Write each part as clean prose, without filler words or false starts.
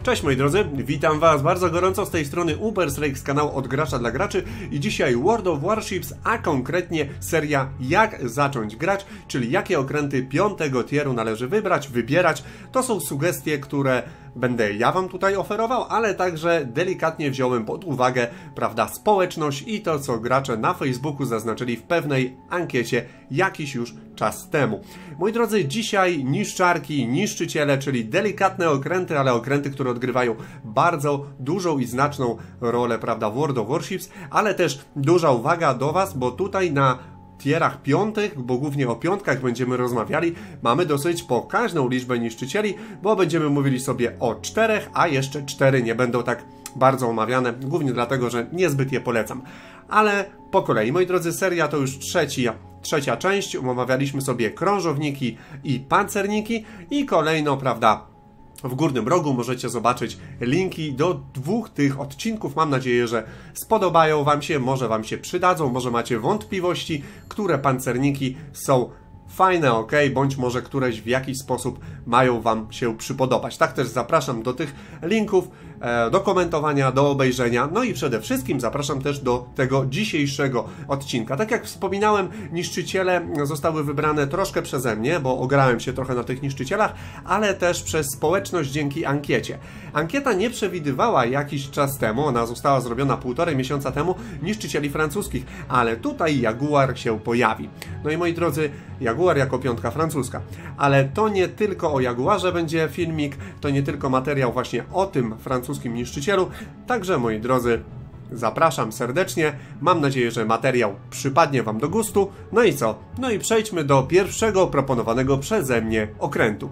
Cześć moi drodzy, witam was bardzo gorąco z tej strony Uberstrike z kanału Od Gracza dla Graczy i dzisiaj World of Warships, a konkretnie seria Jak zacząć grać, czyli jakie okręty 5. tieru należy wybierać. To są sugestie, które będę ja wam tutaj oferował, ale także delikatnie wziąłem pod uwagę, prawda, społeczność i to, co gracze na Facebooku zaznaczyli w pewnej ankiecie jakiś już czas temu. Moi drodzy, dzisiaj niszczarki, niszczyciele, czyli delikatne okręty, ale okręty, które odgrywają bardzo dużą i znaczną rolę, prawda, w World of Warships, ale też duża uwaga do was, bo tutaj na tierach 5, bo głównie o 5 będziemy rozmawiali, mamy dosyć pokaźną liczbę niszczycieli, bo będziemy mówili sobie o 4, a jeszcze 4 nie będą tak bardzo omawiane, głównie dlatego, że niezbyt je polecam. Ale po kolei, moi drodzy, seria to już trzecia część, omawialiśmy sobie krążowniki i pancerniki i kolejno, prawda, w górnym rogu możecie zobaczyć linki do 2 tych odcinków. Mam nadzieję, że spodobają wam się, może wam się przydadzą, może macie wątpliwości, które pancerniki są fajne, ok, bądź może któreś w jakiś sposób mają wam się przypodobać. Tak też zapraszam do tych linków, do komentowania, do obejrzenia, no i przede wszystkim zapraszam też do tego dzisiejszego odcinka. Tak jak wspominałem, niszczyciele zostały wybrane troszkę przeze mnie, bo ograłem się trochę na tych niszczycielach, ale też przez społeczność dzięki ankiecie. Ankieta nie przewidywała jakiś czas temu, ona została zrobiona 1,5 miesiąca temu, niszczycieli francuskich, ale tutaj Jaguar się pojawi. No i moi drodzy, Jaguar jako 5 francuska. Ale to nie tylko o Jaguarze będzie filmik, to nie tylko materiał właśnie o tym francuskim niszczycielu. Także moi drodzy, zapraszam serdecznie. Mam nadzieję, że materiał przypadnie wam do gustu. No i co? No i przejdźmy do pierwszego proponowanego przeze mnie okrętu.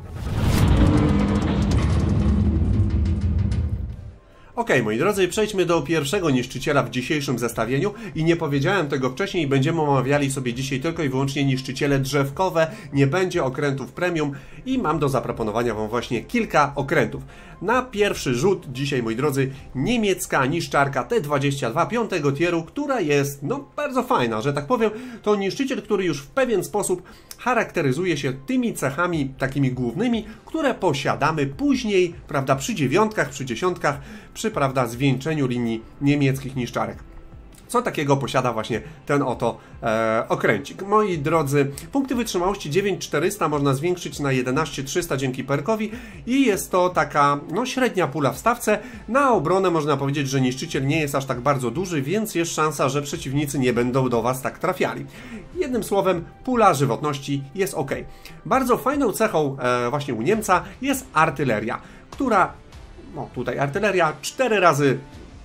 Ok, moi drodzy, przejdźmy do pierwszego niszczyciela w dzisiejszym zestawieniu i nie powiedziałem tego wcześniej, będziemy omawiali sobie dzisiaj tylko i wyłącznie niszczyciele drzewkowe, nie będzie okrętów premium i mam do zaproponowania wam właśnie kilka okrętów. Na pierwszy rzut dzisiaj, moi drodzy, niemiecka niszczarka T-22 5. tieru, która jest, no, bardzo fajna, że tak powiem. To niszczyciel, który już w pewien sposób charakteryzuje się tymi cechami takimi głównymi, które posiadamy później, prawda, przy 9, przy 10, przy, prawda, zwieńczeniu linii niemieckich niszczarek. Co takiego posiada właśnie ten oto okręcik? Moi drodzy, punkty wytrzymałości 9400 można zwiększyć na 11300 dzięki perkowi i jest to taka, no, średnia pula w stawce. Na obronę można powiedzieć, że niszczyciel nie jest aż tak bardzo duży, więc jest szansa, że przeciwnicy nie będą do was tak trafiali. Jednym słowem, pula żywotności jest ok. Bardzo fajną cechą właśnie u Niemca jest artyleria, która, no tutaj artyleria 4 razy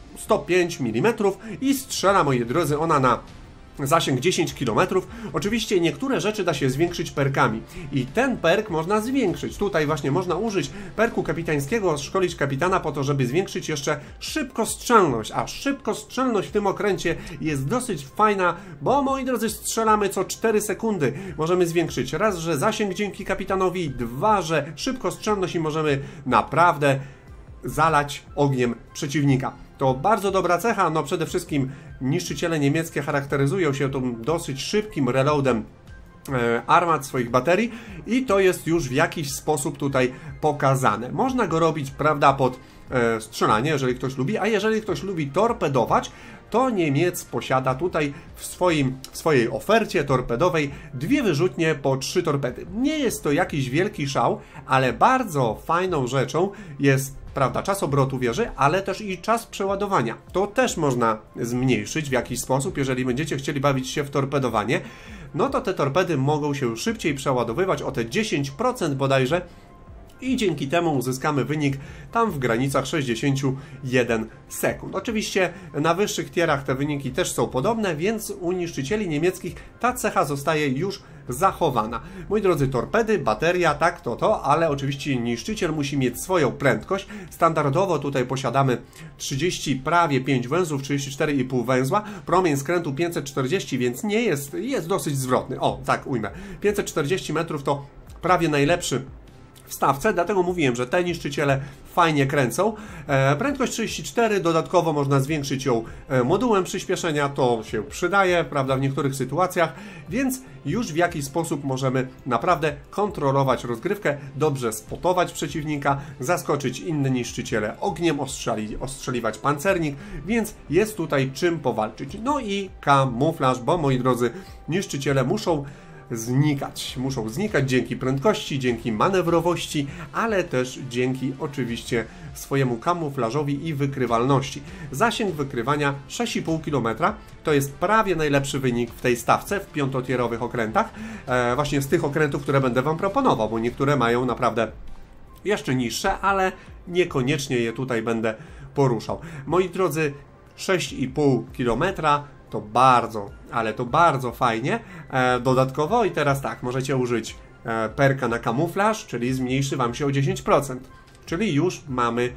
105 mm i strzela, moi drodzy, ona na zasięg 10 km. Oczywiście niektóre rzeczy da się zwiększyć perkami i ten perk można zwiększyć. Tutaj właśnie można użyć perku kapitańskiego, szkolić kapitana po to, żeby zwiększyć jeszcze szybkostrzelność, a szybkostrzelność w tym okręcie jest dosyć fajna, bo, moi drodzy, strzelamy co 4 sekundy. Możemy zwiększyć raz, że zasięg dzięki kapitanowi, 2, że szybkostrzelność i możemy naprawdę zalać ogniem przeciwnika. To bardzo dobra cecha, no przede wszystkim niszczyciele niemieckie charakteryzują się tym dosyć szybkim reloadem armat swoich baterii i to jest już w jakiś sposób tutaj pokazane. Można go robić, prawda, pod strzelanie, jeżeli ktoś lubi, a jeżeli ktoś lubi torpedować, to Niemiec posiada tutaj w swojej ofercie torpedowej 2 wyrzutnie po 3 torpedy. Nie jest to jakiś wielki szał, ale bardzo fajną rzeczą jest, prawda, czas obrotu wieży, ale też i czas przeładowania. To też można zmniejszyć w jakiś sposób, jeżeli będziecie chcieli bawić się w torpedowanie, no to te torpedy mogą się szybciej przeładowywać o te 10% bodajże, i dzięki temu uzyskamy wynik tam w granicach 61 sekund. Oczywiście na wyższych tierach te wyniki też są podobne, więc u niszczycieli niemieckich ta cecha zostaje już zachowana. Moi drodzy, torpedy, bateria, tak, to, ale oczywiście niszczyciel musi mieć swoją prędkość. Standardowo tutaj posiadamy 30, prawie 5 węzłów, 34,5 węzła, promień skrętu 540, więc nie jest dosyć zwrotny. O, tak ujmę. 540 metrów to prawie najlepszy w stawce, dlatego mówiłem, że te niszczyciele fajnie kręcą. Prędkość 34, dodatkowo można zwiększyć ją modułem przyspieszenia, to się przydaje, prawda, w niektórych sytuacjach, więc już w jakiś sposób możemy naprawdę kontrolować rozgrywkę, dobrze spotować przeciwnika, zaskoczyć inne niszczyciele ogniem, ostrzeliwać pancernik, więc jest tutaj czym powalczyć. No i kamuflaż, bo moi drodzy, niszczyciele muszą znikać dzięki prędkości, dzięki manewrowości, ale też dzięki oczywiście swojemu kamuflażowi i wykrywalności. Zasięg wykrywania 6,5 km to jest prawie najlepszy wynik w tej stawce, w piątotierowych okrętach, właśnie z tych okrętów, które będę Wam proponował, bo niektóre mają naprawdę jeszcze niższe, ale niekoniecznie je tutaj będę poruszał. Moi drodzy, 6,5 km to bardzo, ale to bardzo fajnie. Dodatkowo i teraz tak, możecie użyć perka na kamuflaż, czyli zmniejszy Wam się o 10%. Czyli już mamy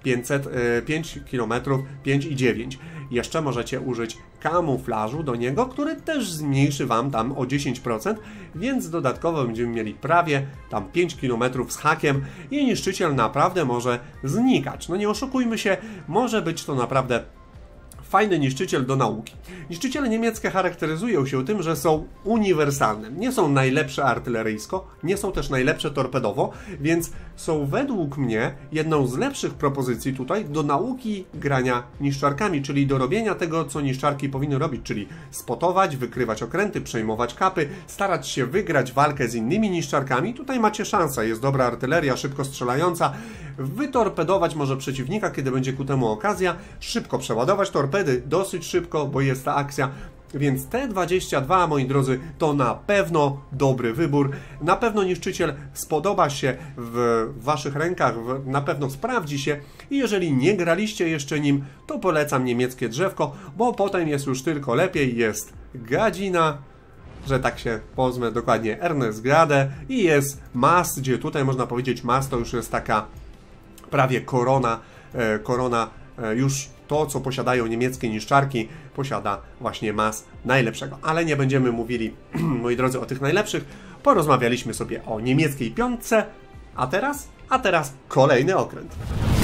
5 km, 5,9. Jeszcze możecie użyć kamuflażu do niego, który też zmniejszy Wam tam o 10%, więc dodatkowo będziemy mieli prawie tam 5 km z hakiem i niszczyciel naprawdę może znikać. No nie oszukujmy się, może być to naprawdę fajny niszczyciel do nauki. Niszczyciele niemieckie charakteryzują się tym, że są uniwersalne. Nie są najlepsze artyleryjsko, nie są też najlepsze torpedowo, więc są według mnie jedną z lepszych propozycji tutaj do nauki grania niszczarkami, czyli do robienia tego, co niszczarki powinny robić, czyli spotować, wykrywać okręty, przejmować kapy, starać się wygrać walkę z innymi niszczarkami. Tutaj macie szansę, jest dobra artyleria, szybko strzelająca, wytorpedować może przeciwnika, kiedy będzie ku temu okazja, szybko przeładować torpedy, dosyć szybko, bo jest ta akcja, więc T-22, moi drodzy, to na pewno dobry wybór, na pewno niszczyciel spodoba się w Waszych rękach, na pewno sprawdzi się i jeżeli nie graliście jeszcze nim, to polecam niemieckie drzewko, bo potem jest już tylko lepiej, jest gadzina, że tak się pozwę, dokładnie Ernestgrade i jest MAS, gdzie tutaj można powiedzieć MAS to już jest taka prawie korona już to, co posiadają niemieckie niszczarki, posiada właśnie MAS najlepszego. Ale nie będziemy mówili, moi drodzy, o tych najlepszych. Porozmawialiśmy sobie o niemieckiej piątce, a teraz kolejny okręt.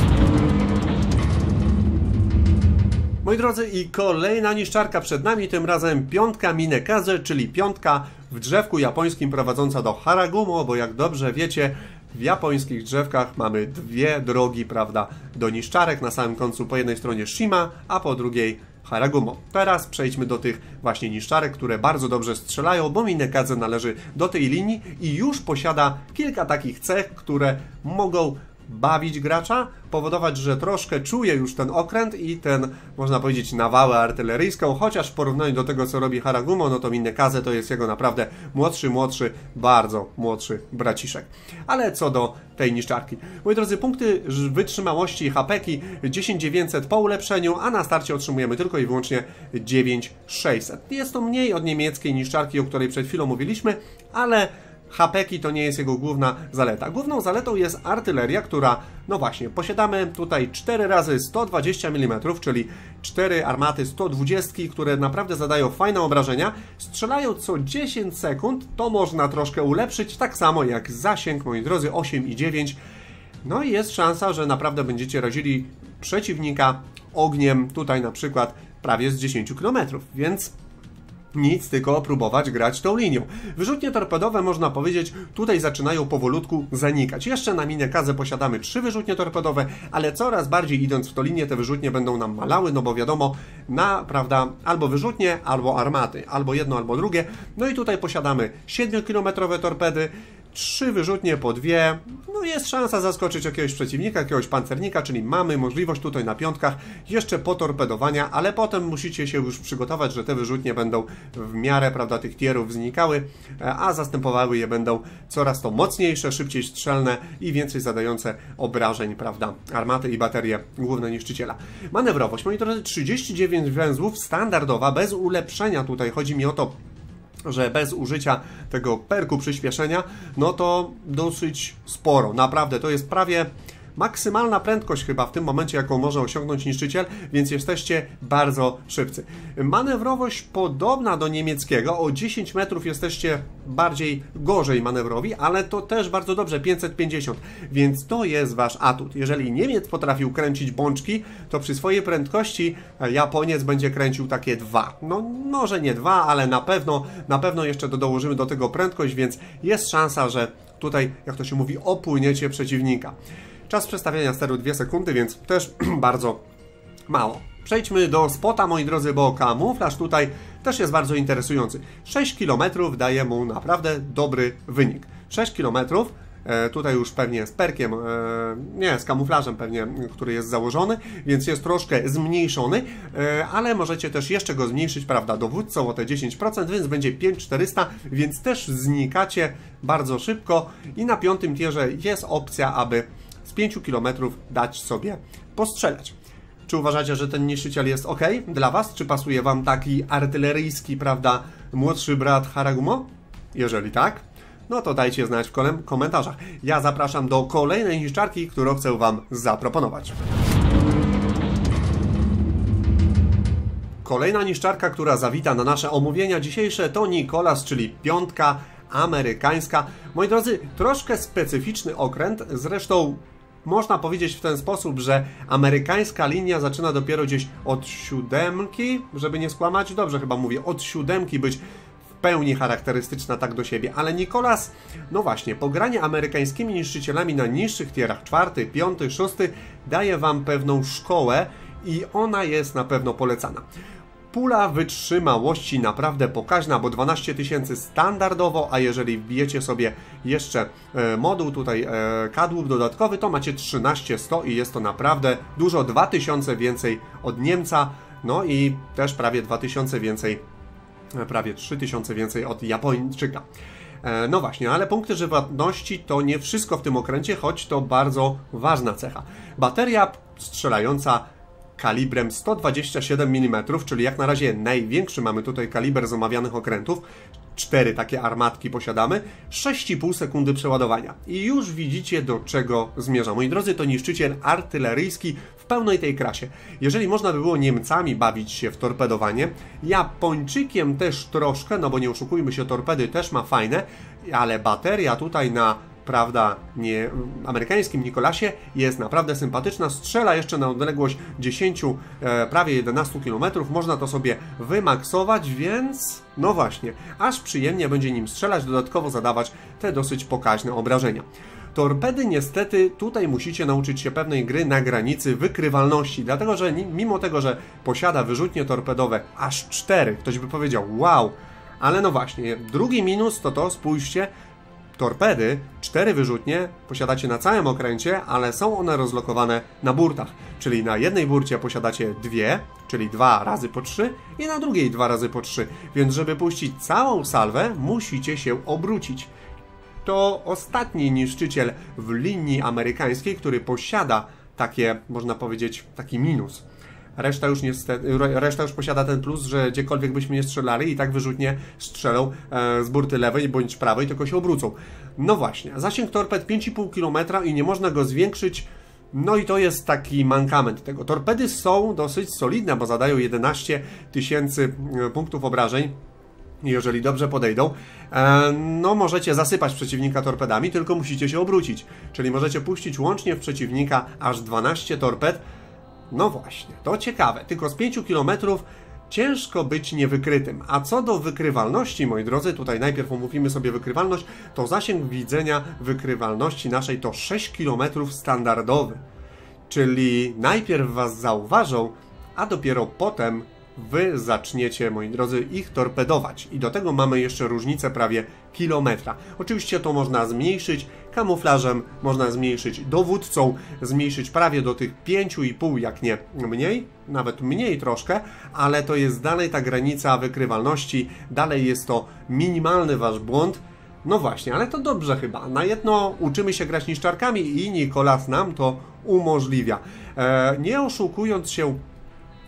Moi drodzy, i kolejna niszczarka przed nami, tym razem piątka Minekaze, czyli piątka w drzewku japońskim prowadząca do Haragumo, bo jak dobrze wiecie, w japońskich drzewkach mamy dwie drogi, prawda, do niszczarek. Na samym końcu po jednej stronie Shima, a po drugiej Haragumo. Teraz przejdźmy do tych właśnie niszczarek, które bardzo dobrze strzelają, bo Minekaze należy do tej linii i już posiada kilka takich cech, które mogą bawić gracza, powodować, że troszkę czuje już ten okręt i ten, można powiedzieć, nawałę artyleryjską, chociaż w porównaniu do tego, co robi Haragumo, no to Minekaze to jest jego naprawdę młodszy, bardzo młodszy braciszek. Ale co do tej niszczarki. Moi drodzy, punkty wytrzymałości i HP-ki 10900 po ulepszeniu, a na starcie otrzymujemy tylko i wyłącznie 9600. Jest to mniej od niemieckiej niszczarki, o której przed chwilą mówiliśmy, ale HP-ki to nie jest jego główna zaleta. Główną zaletą jest artyleria, która, no właśnie, posiadamy tutaj 4 razy 120 mm, czyli 4 armaty 120, które naprawdę zadają fajne obrażenia. Strzelają co 10 sekund, to można troszkę ulepszyć, tak samo jak zasięg, moi drodzy, 8,9. No i jest szansa, że naprawdę będziecie razili przeciwnika ogniem, tutaj na przykład prawie z 10 km, więc nic, tylko próbować grać tą linią. Wyrzutnie torpedowe, można powiedzieć, tutaj zaczynają powolutku zanikać. Jeszcze na Minekaze posiadamy 3 wyrzutnie torpedowe, ale coraz bardziej idąc w tą linię, te wyrzutnie będą nam malały, no bo wiadomo, prawda, albo wyrzutnie, albo armaty, albo jedno, albo drugie. No i tutaj posiadamy 7-kilometrowe torpedy, 3 wyrzutnie po 2, no jest szansa zaskoczyć jakiegoś przeciwnika, jakiegoś pancernika, czyli mamy możliwość tutaj na piątkach jeszcze potorpedowania, ale potem musicie się już przygotować, że te wyrzutnie będą w miarę, prawda, tych tierów znikały, a zastępowały je będą coraz to mocniejsze, szybciej strzelne i więcej zadające obrażeń, prawda, armaty i baterie główne niszczyciela. Manewrowość, moi drodzy, 39 węzłów, standardowa, bez ulepszenia tutaj, chodzi mi o to, że bez użycia tego perku przyspieszenia, no to dosyć sporo, naprawdę, to jest prawie, maksymalna prędkość chyba w tym momencie, jaką może osiągnąć niszczyciel, więc jesteście bardzo szybcy. Manewrowość podobna do niemieckiego, o 10 metrów jesteście gorzej manewrowi, ale to też bardzo dobrze, 550, więc to jest wasz atut. Jeżeli Niemiec potrafił kręcić bączki, to przy swojej prędkości Japoniec będzie kręcił takie 2. No może nie 2, ale na pewno jeszcze dołożymy do tego prędkość, więc jest szansa, że tutaj, jak to się mówi, opłyniecie przeciwnika. Czas przestawiania steru 2 sekundy, więc też bardzo mało. Przejdźmy do spota, moi drodzy, bo kamuflaż tutaj też jest bardzo interesujący. 6 km daje mu naprawdę dobry wynik. 6 km, tutaj już pewnie z perkiem, nie, z kamuflażem pewnie, który jest założony, więc jest troszkę zmniejszony, ale możecie też jeszcze go zmniejszyć, prawda, dowódcą o te 10%, więc będzie 5400, więc też znikacie bardzo szybko i na 5. tierze jest opcja, aby z 5 km dać sobie postrzelać. Czy uważacie, że ten niszczyciel jest ok dla Was? Czy pasuje Wam taki artyleryjski, prawda, młodszy brat Haragumo? Jeżeli tak, no to dajcie znać w komentarzach. Ja zapraszam do kolejnej niszczarki, którą chcę Wam zaproponować. Kolejna niszczarka, która zawita na nasze omówienia dzisiejsze, to Nicolas, czyli 5 amerykańska. Moi drodzy, troszkę specyficzny okręt, zresztą można powiedzieć w ten sposób, że amerykańska linia zaczyna dopiero gdzieś od 7, żeby nie skłamać, dobrze chyba mówię, od 7 być w pełni charakterystyczna tak do siebie, ale Nicolas, no właśnie, pogranie amerykańskimi niszczycielami na niższych tierach, 4., 5., 6 daje Wam pewną szkołę i ona jest na pewno polecana. Pula wytrzymałości naprawdę pokaźna, bo 12 000 standardowo, a jeżeli wbijecie sobie jeszcze moduł tutaj kadłub dodatkowy, to macie 13100 i jest to naprawdę dużo, 2000 więcej od Niemca, no i też prawie 2000 więcej, prawie 3000 więcej od Japończyka. No właśnie, ale punkty żywotności to nie wszystko w tym okręcie, choć to bardzo ważna cecha. Bateria strzelająca kalibrem 127 mm, czyli jak na razie największy mamy tutaj kaliber z omawianych okrętów. 4 takie armatki posiadamy, 6,5 sekundy przeładowania. I już widzicie, do czego zmierza. Moi drodzy, to niszczyciel artyleryjski w pełnej tej krasie. Jeżeli można by było Niemcami bawić się w torpedowanie, Japończykiem też troszkę, no bo nie oszukujmy się, torpedy też ma fajne, ale bateria tutaj na, prawda, nie, amerykańskim Nicolasie jest naprawdę sympatyczna, strzela jeszcze na odległość 10, prawie 11 km, można to sobie wymaksować, więc no właśnie, aż przyjemnie będzie nim strzelać, dodatkowo zadawać te dosyć pokaźne obrażenia. Torpedy niestety tutaj musicie nauczyć się pewnej gry na granicy wykrywalności, dlatego że mimo tego, że posiada wyrzutnie torpedowe aż 4, ktoś by powiedział wow, ale no właśnie, drugi minus to spójrzcie, torpedy, 4 wyrzutnie posiadacie na całym okręcie, ale są one rozlokowane na burtach. Czyli na jednej burcie posiadacie 2, czyli 2 razy po 3 i na drugiej 2 razy po 3. Więc żeby puścić całą salwę, musicie się obrócić. To ostatni niszczyciel w linii amerykańskiej, który posiada takie, można powiedzieć, taki minus. Reszta już posiada ten plus, że gdziekolwiek byśmy nie strzelali i tak wyrzutnie strzelą z burty lewej bądź prawej, tylko się obrócą. No właśnie, zasięg torped 5,5 km i nie można go zwiększyć, no i to jest taki mankament tego. Torpedy są dosyć solidne, bo zadają 11 000 punktów obrażeń. Jeżeli dobrze podejdą, no możecie zasypać przeciwnika torpedami, tylko musicie się obrócić. Czyli możecie puścić łącznie w przeciwnika aż 12 torped. No właśnie, to ciekawe, tylko z 5 km ciężko być niewykrytym. A co do wykrywalności, moi drodzy, tutaj najpierw omówimy sobie wykrywalność, to zasięg widzenia wykrywalności naszej to 6 km standardowy. Czyli najpierw Was zauważą, a dopiero potem Wy zaczniecie, moi drodzy, ich torpedować. I do tego mamy jeszcze różnicę prawie kilometra. Oczywiście to można zmniejszyć kamuflażem, można zmniejszyć dowódcą, zmniejszyć prawie do tych 5,5, jak nie mniej, nawet mniej troszkę, ale to jest dalej ta granica wykrywalności, dalej jest to minimalny Wasz błąd. No właśnie, ale to dobrze chyba. Na jedno uczymy się grać niszczarkami i Nicolas nam to umożliwia. Nie oszukując się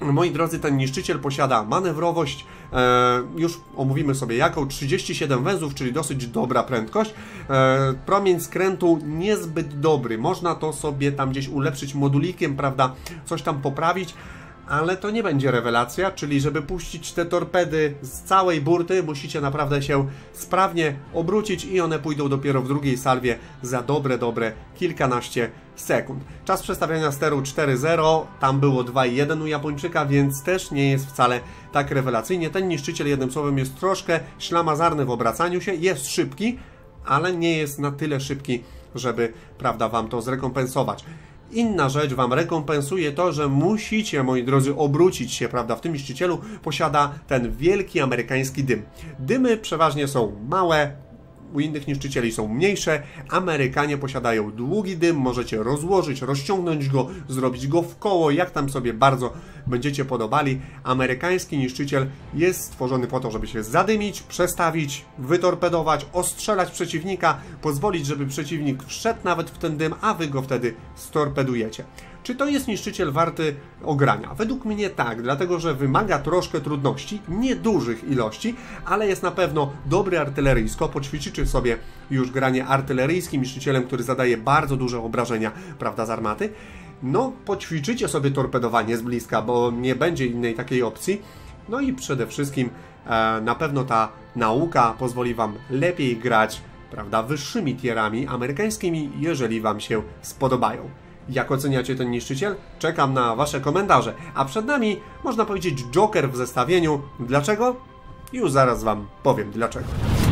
Moi drodzy, ten niszczyciel posiada manewrowość, już omówimy sobie jaką, 37 węzłów, czyli dosyć dobra prędkość. Promień skrętu niezbyt dobry, można to sobie tam gdzieś ulepszyć modulikiem, prawda, coś tam poprawić, ale to nie będzie rewelacja, czyli żeby puścić te torpedy z całej burty, musicie naprawdę się sprawnie obrócić i one pójdą dopiero w drugiej salwie za dobre kilkanaście sekund. Czas przestawiania steru 4.0, tam było 2.1 u Japończyka, więc też nie jest wcale tak rewelacyjnie. Ten niszczyciel, jednym słowem, jest troszkę ślamazarny w obracaniu się, jest szybki, ale nie jest na tyle szybki, żeby, prawda, wam to zrekompensować. Inna rzecz wam rekompensuje to, że musicie, moi drodzy, obrócić się, prawda, w tym niszczycielu posiada ten wielki amerykański dym. Dymy przeważnie są małe, u innych niszczycieli są mniejsze. Amerykanie posiadają długi dym, możecie rozłożyć, rozciągnąć go, zrobić go w koło, jak tam sobie bardzo będziecie podobali. Amerykański niszczyciel jest stworzony po to, żeby się zadymić, przestawić, wytorpedować, ostrzelać przeciwnika, pozwolić, żeby przeciwnik wszedł nawet w ten dym, a wy go wtedy storpedujecie. Czy to jest niszczyciel warty ogrania? Według mnie tak, dlatego że wymaga troszkę trudności, niedużych ilości, ale jest na pewno dobry artyleryjsko. Poćwiczycie sobie już granie artyleryjskim niszczycielem, który zadaje bardzo duże obrażenia, prawda, z armaty. No, poćwiczycie sobie torpedowanie z bliska, bo nie będzie innej takiej opcji. No i przede wszystkim na pewno ta nauka pozwoli wam lepiej grać, prawda, wyższymi tierami amerykańskimi, jeżeli wam się spodobają. Jak oceniacie ten niszczyciel? Czekam na wasze komentarze. A przed nami, można powiedzieć, Joker w zestawieniu. Dlaczego? Już zaraz wam powiem dlaczego.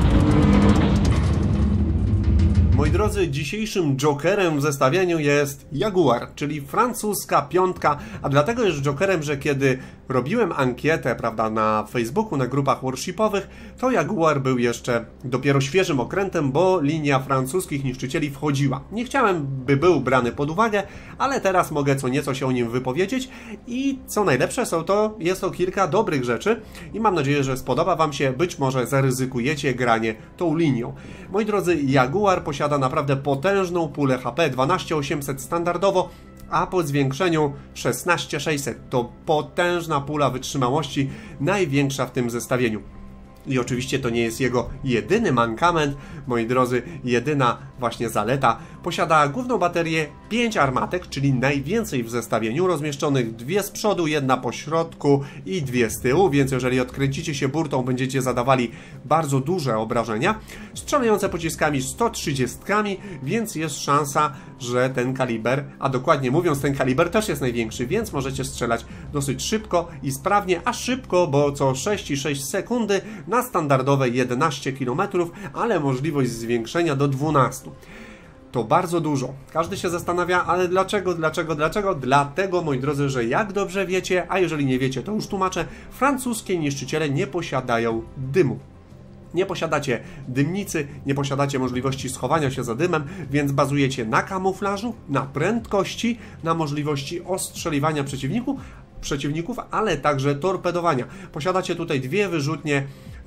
Moi drodzy, dzisiejszym Jokerem w zestawieniu jest Jaguar, czyli francuska piątka, a dlatego jest Jokerem, że kiedy robiłem ankietę, prawda, na Facebooku, na grupach warshipowych, to Jaguar był jeszcze dopiero świeżym okrętem, bo linia francuskich niszczycieli wchodziła. Nie chciałem, by był brany pod uwagę, ale teraz mogę co nieco się o nim wypowiedzieć i co najlepsze jest to kilka dobrych rzeczy i mam nadzieję, że spodoba wam się, być może zaryzykujecie granie tą linią. Moi drodzy, Jaguar posiada naprawdę potężną pulę HP, 12800 standardowo, a po zwiększeniu 16600. To potężna pula wytrzymałości, największa w tym zestawieniu. I oczywiście to nie jest jego jedyny mankament, moi drodzy, jedyna właśnie zaleta. Posiada główną baterię 5 armatek, czyli najwięcej w zestawieniu, rozmieszczonych 2 z przodu, 1 po środku i 2 z tyłu, więc jeżeli odkręcicie się burtą, będziecie zadawali bardzo duże obrażenia. Strzelające pociskami 130, więc jest szansa, że ten kaliber, a dokładnie mówiąc, ten kaliber też jest największy, więc możecie strzelać dosyć szybko i sprawnie, a szybko, bo co 6,6 sekundy na standardowe 11 km, ale możliwość zwiększenia do 12. To bardzo dużo. Każdy się zastanawia, ale dlaczego? Dlatego, moi drodzy, że jak dobrze wiecie, a jeżeli nie wiecie, to już tłumaczę, francuskie niszczyciele nie posiadają dymu. Nie posiadacie dymnicy, nie posiadacie możliwości schowania się za dymem, więc bazujecie na kamuflażu, na prędkości, na możliwości ostrzeliwania przeciwników, ale także torpedowania. Posiadacie tutaj 2 wyrzutnie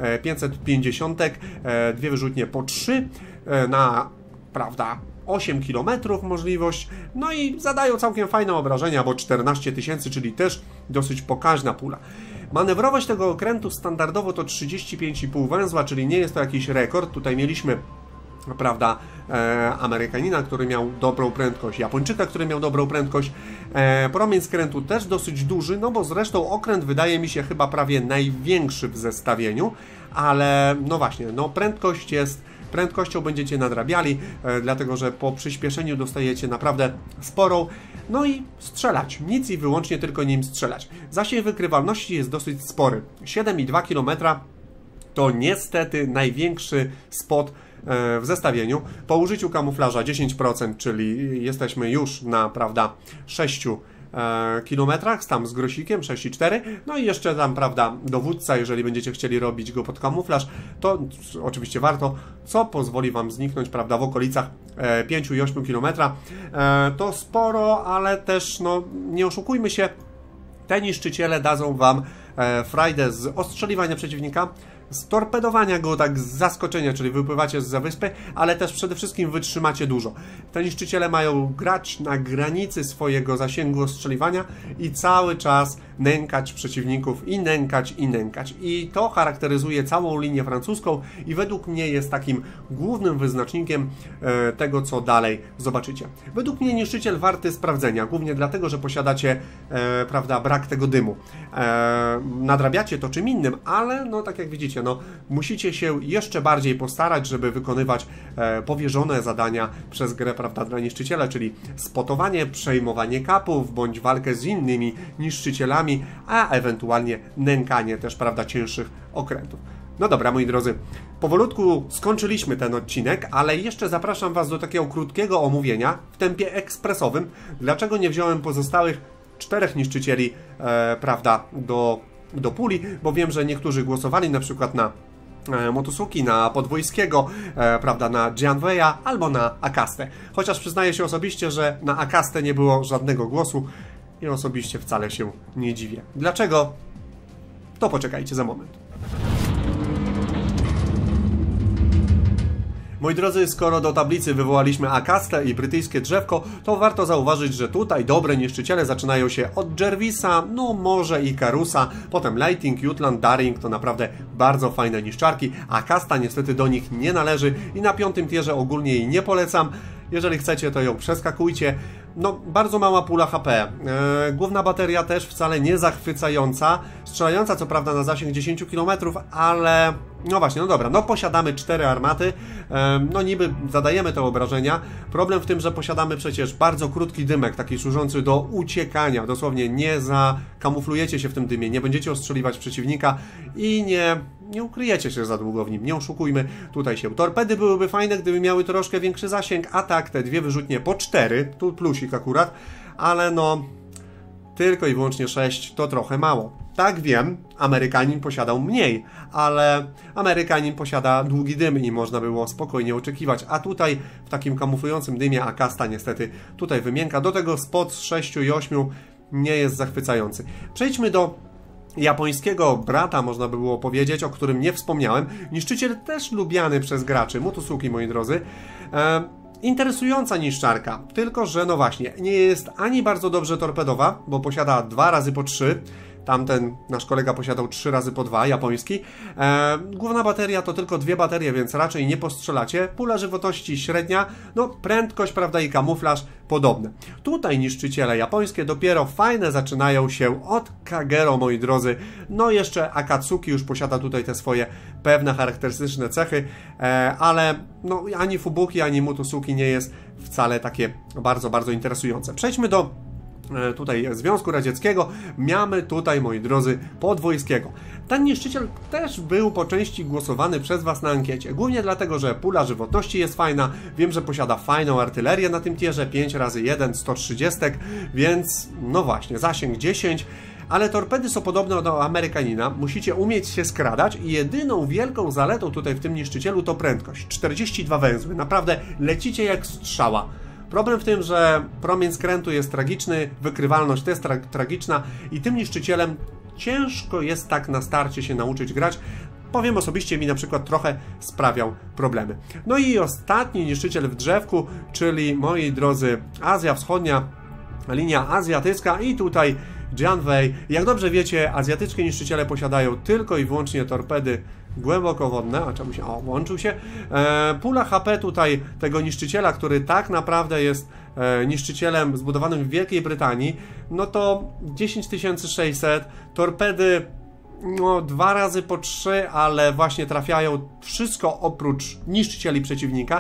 550, 2 wyrzutnie po 3 na, prawda, 8 km możliwość, no i zadają całkiem fajne obrażenia, bo 14 000, czyli też dosyć pokaźna pula. Manewrowość tego okrętu standardowo to 35,5 węzła, czyli nie jest to jakiś rekord. Tutaj mieliśmy, prawda, Amerykanina, który miał dobrą prędkość, Japończyka, który miał dobrą prędkość. Promień skrętu też dosyć duży, no bo zresztą okręt wydaje mi się chyba prawie największy w zestawieniu, ale no właśnie, no prędkością będziecie nadrabiali, dlatego że po przyspieszeniu dostajecie naprawdę sporą. No i strzelać, nic i wyłącznie tylko nim strzelać. Zasięg wykrywalności jest dosyć spory. 7,2 km to niestety największy spot w zestawieniu. Po użyciu kamuflaża 10%, czyli jesteśmy już na, prawda, 6 kilometrach, tam z grosikiem 6,4, no i jeszcze tam, prawda, dowódca, jeżeli będziecie chcieli robić go pod kamuflaż, to oczywiście warto, co pozwoli wam zniknąć, prawda, w okolicach 5 i 8 km. To sporo, ale też, no, nie oszukujmy się, te niszczyciele dadzą wam frajdę z ostrzeliwania przeciwnika, storpedowania go, tak z zaskoczenia, czyli wypływacie zza wyspy, ale też przede wszystkim wytrzymacie dużo. Te niszczyciele mają grać na granicy swojego zasięgu ostrzeliwania i cały czas nękać przeciwników i nękać i nękać. I to charakteryzuje całą linię francuską i według mnie jest takim głównym wyznacznikiem tego, co dalej zobaczycie. Według mnie niszczyciel warty sprawdzenia, głównie dlatego, że posiadacie prawda, brak tego dymu. Nadrabiacie to czym innym, ale no tak jak widzicie, no musicie się jeszcze bardziej postarać, żeby wykonywać powierzone zadania przez grę, prawda, dla niszczyciela, czyli spotowanie, przejmowanie kapów, bądź walkę z innymi niszczycielami, a ewentualnie nękanie też, prawda, cięższych okrętów. No dobra, moi drodzy, powolutku skończyliśmy ten odcinek, ale jeszcze zapraszam Was do takiego krótkiego omówienia w tempie ekspresowym. Dlaczego nie wziąłem pozostałych 4 niszczycieli, prawda, do puli, bo wiem, że niektórzy głosowali na przykład na Motusuki, na Podwojskiego, prawda, na Janveya albo na Akastę. Chociaż przyznaję się osobiście, że na Akastę nie było żadnego głosu i osobiście wcale się nie dziwię. Dlaczego? To poczekajcie za moment. Moi drodzy, skoro do tablicy wywołaliśmy Akastę i brytyjskie drzewko, to warto zauważyć, że tutaj dobre niszczyciele zaczynają się od Jervisa, no może i Carusa, potem Lighting, Jutland, Daring to naprawdę bardzo fajne niszczarki. Akasta niestety do nich nie należy i na 5. tierze ogólnie jej nie polecam. Jeżeli chcecie, to ją przeskakujcie. No, bardzo mała pula HP. Główna bateria też wcale nie zachwycająca. Strzelająca co prawda na zasięg 10 km, ale... No właśnie, no dobra, no posiadamy 4 armaty. No niby zadajemy te obrażenia. Problem w tym, że posiadamy przecież bardzo krótki dymek, taki służący do uciekania. Dosłownie nie zakamuflujecie się w tym dymie, nie będziecie ostrzeliwać przeciwnika i nie ukryjecie się za długo w nim, nie oszukujmy tutaj się. Torpedy byłyby fajne, gdyby miały troszkę większy zasięg, a tak te 2 wyrzutnie po 4, tu plusik akurat, ale no tylko i wyłącznie 6 to trochę mało. Tak wiem, Amerykanin posiadał mniej, ale Amerykanin posiada długi dym i można było spokojnie oczekiwać, a tutaj w takim kamuflującym dymie Akasta niestety tutaj wymienka, do tego spot z 6 i 8 nie jest zachwycający. Przejdźmy do japońskiego brata, można by było powiedzieć, o którym nie wspomniałem. Niszczyciel też lubiany przez graczy, Motusuki, moi drodzy. Interesująca niszczarka, tylko że no właśnie, nie jest ani bardzo dobrze torpedowa, bo posiada 2 razy po 3. Tamten nasz kolega posiadał 3 razy po 2, japoński. Główna bateria to tylko 2 baterie, więc raczej nie postrzelacie. Pula żywotności średnia, no prędkość, prawda, i kamuflaż podobne. Tutaj niszczyciele japońskie dopiero fajne zaczynają się od Kagero, moi drodzy. No jeszcze Akatsuki już posiada tutaj te swoje pewne charakterystyczne cechy, ale no ani Fubuki, ani Motusuki nie jest wcale takie bardzo, bardzo interesujące. Przejdźmy do tutaj Związku Radzieckiego. Mamy tutaj, moi drodzy, Podwojskiego. Ten niszczyciel też był po części głosowany przez Was na ankiecie. Głównie dlatego, że pula żywotności jest fajna. Wiem, że posiada fajną artylerię na tym tierze, 5 razy 1, 130, więc no właśnie, zasięg 10. Ale torpedy są podobne do Amerykanina, musicie umieć się skradać i jedyną wielką zaletą tutaj w tym niszczycielu to prędkość. 42 węzły, naprawdę lecicie jak strzała. Problem w tym, że promień skrętu jest tragiczny, wykrywalność też tragiczna i tym niszczycielem ciężko jest tak na starcie się nauczyć grać. Powiem osobiście, mi na przykład trochę sprawiał problemy. No i ostatni niszczyciel w drzewku, czyli, moi drodzy, Azja Wschodnia, linia azjatycka i tutaj Janvey. Jak dobrze wiecie, azjatyckie niszczyciele posiadają tylko i wyłącznie torpedy głębokowodne, a czemu się... O, włączył się. Pula HP tutaj tego niszczyciela, który tak naprawdę jest niszczycielem zbudowanym w Wielkiej Brytanii, no to 10600, torpedy no 2 razy po 3, ale właśnie trafiają wszystko oprócz niszczycieli przeciwnika.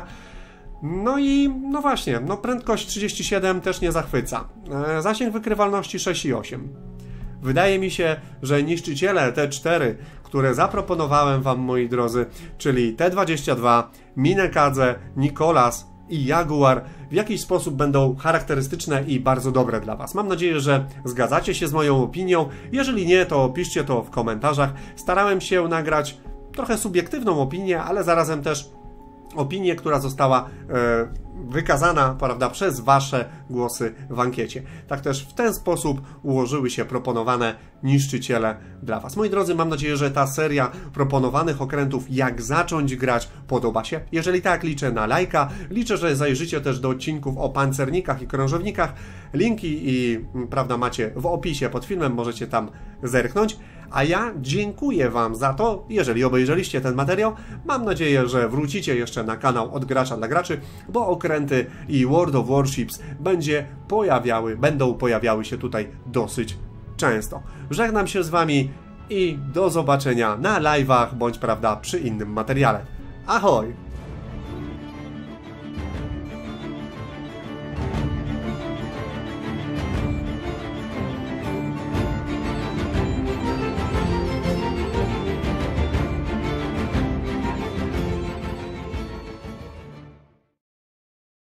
No i no właśnie, no prędkość 37 też nie zachwyca. Zasięg wykrywalności 6,8. Wydaje mi się, że niszczyciele te 4, które zaproponowałem Wam, moi drodzy, czyli T-22, Minekadze, Nicolas i Jaguar, w jakiś sposób będą charakterystyczne i bardzo dobre dla Was. Mam nadzieję, że zgadzacie się z moją opinią. Jeżeli nie, to piszcie to w komentarzach. Starałem się nagrać trochę subiektywną opinię, ale zarazem też opinię, która została wykazana, prawda, przez wasze głosy w ankiecie. Tak też w ten sposób ułożyły się proponowane niszczyciele dla was. Moi drodzy, mam nadzieję, że ta seria proponowanych okrętów, jak zacząć grać, podoba się. Jeżeli tak, liczę na lajka. Liczę, że zajrzycie też do odcinków o pancernikach i krążownikach. Linki prawda, macie w opisie pod filmem, możecie tam zerknąć. A ja dziękuję wam za to, jeżeli obejrzeliście ten materiał. Mam nadzieję, że wrócicie jeszcze na kanał Od Gracza dla Graczy, bo okręty i World of Warships będą pojawiały się tutaj dosyć często. Żegnam się z wami i do zobaczenia na live'ach, bądź prawda, przy innym materiale. Ahoj!